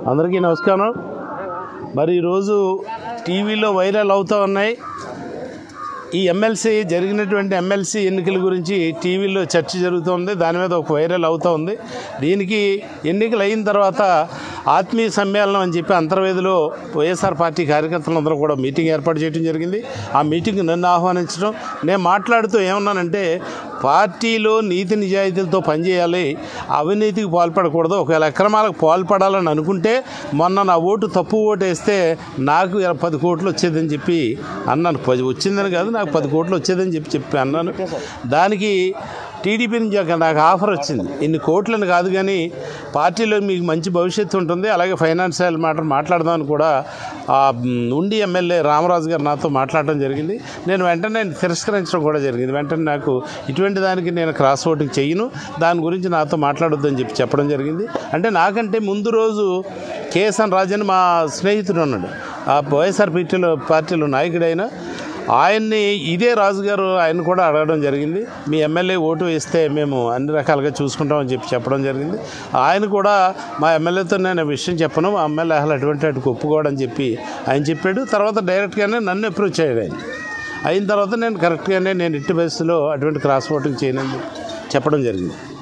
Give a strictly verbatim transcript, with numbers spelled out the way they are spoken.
అందరికీ నమస్కారం. మరి ఈరోజు టీవీలో వైరల్ అవుతూ ఉన్నాయి. ఈ ఎమ్మెల్సీ జరిగినటువంటి ఎమ్మెల్సీ ఎన్నికల గురించి టీవీలో చర్చ జరుగుతుంది. దాని మీద ఒక వైరల్ అవుతూ ఉంది. దీనికి ఎన్నికలు అయిన తర్వాత ఆత్మీయ సమ్మేళనం అని చెప్పి అంతర్వేదిలో వైఎస్ఆర్ పార్టీ కార్యకర్తలందరూ కూడా మీటింగ్ ఏర్పాటు చేయడం జరిగింది. ఆ మీటింగ్ నన్ను ఆహ్వానించడం, నేను మాట్లాడుతూ ఏమన్నానంటే పార్టీలో నీతి నిజాయితీలతో పనిచేయాలి, అవినీతికి పాల్పడకూడదు. ఒకవేళ అక్రమాలకు పాల్పడాలని అనుకుంటే మొన్న నా ఓటు తప్పు ఓటు వేస్తే నాకు పది కోట్లు వచ్చేదని చెప్పి అన్నాను. పది వచ్చిందని కాదు, నాకు పది కోట్లు వచ్చేదని చెప్పి చెప్పి అన్నాను. దానికి టీడీపీ నుంచి నాకు ఆఫర్ వచ్చింది. ఇన్ని కోట్లని కాదు కానీ పార్టీలో మీకు మంచి భవిష్యత్తు ఉంటుంది, అలాగే ఫైనాన్షియల్ మ్యాటర్ మాట్లాడదామని కూడా ఉండి ఎమ్మెల్యే రామరాజు గారు నాతో మాట్లాడడం జరిగింది. నేను వెంటనే తిరస్కరించడం కూడా జరిగింది. వెంటనే నాకు ఇటువంటి దానికి నేను క్రాస్ ఓటింగ్ చెయ్యను, దాని గురించి నాతో మాట్లాడొద్దని చెప్పి చెప్పడం జరిగింది. అంటే నాకంటే ముందు రోజు కెఎస్ఎన్ రాజు అని మా స్నేహితుడు ఉన్నాడు, ఆ వైఎస్ఆర్ పార్టీలో పార్టీలో నాయకుడైన ఆయన్ని ఇదే రాజుగారు ఆయన కూడా అడగడం జరిగింది. మీ ఎమ్మెల్యే ఓటు వేస్తే మేము అన్ని రకాలుగా చూసుకుంటామని చెప్పి చెప్పడం జరిగింది. ఆయన కూడా మా ఎమ్మెల్యేతో నేను విషయం చెప్పను, మా ఎమ్మెల్యే అసలు అటువంటి అటు ఒప్పుకోవడం చెప్పి ఆయన చెప్పాడు. తర్వాత డైరెక్ట్గానే నన్ను అప్రోచ్ అయ్యాడు ఆయన. అయిన తర్వాత నేను కరెక్ట్గానే నేను ఇట్టి బస్సులో అటువంటి క్రాస్ ఓటింగ్ చేయనని చెప్పడం జరిగింది.